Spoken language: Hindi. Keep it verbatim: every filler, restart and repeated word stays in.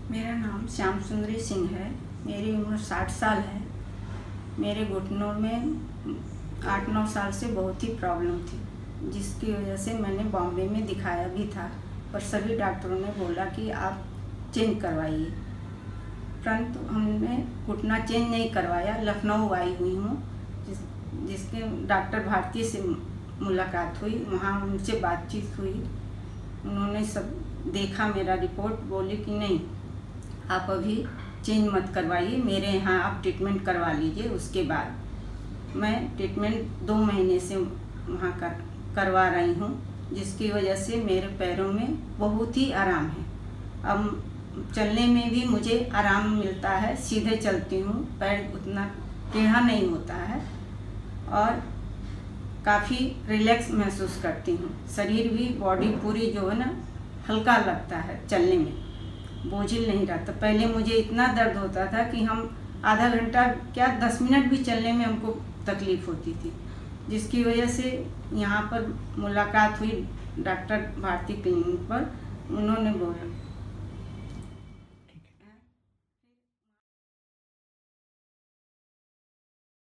मेरा नाम श्याम सुंदरी सिंह है। मेरी उम्र साठ साल है। मेरे घुटनों में आठ नौ साल से बहुत ही प्रॉब्लम थी, जिसकी वजह से मैंने बॉम्बे में दिखाया भी था, पर सभी डॉक्टरों ने बोला कि आप चेंज करवाइए। परंतु हमने घुटना चेंज नहीं करवाया। लखनऊ आई हुई हूँ, जिस जिसके डॉक्टर भारती से मुलाकात हुई, वहाँ उनसे बातचीत हुई। उन्होंने सब देखा मेरा रिपोर्ट, बोली कि नहीं आप अभी चेंज मत करवाइए, मेरे यहाँ आप ट्रीटमेंट करवा लीजिए। उसके बाद मैं ट्रीटमेंट दो महीने से वहाँ कर करवा रही हूँ, जिसकी वजह से मेरे पैरों में बहुत ही आराम है। अब चलने में भी मुझे आराम मिलता है, सीधे चलती हूँ, पैर उतना टेढ़ा नहीं होता है और काफ़ी रिलैक्स महसूस करती हूँ। शरीर भी, बॉडी पूरी जो है ना, हल्का लगता है, चलने में बोझिल नहीं रहता। पहले मुझे इतना दर्द होता था कि हम आधा घंटा क्या दस मिनट भी चलने में हमको तकलीफ़ होती थी, जिसकी वजह से यहाँ पर मुलाकात हुई डॉक्टर भारती क्लिनिक पर। उन्होंने बोला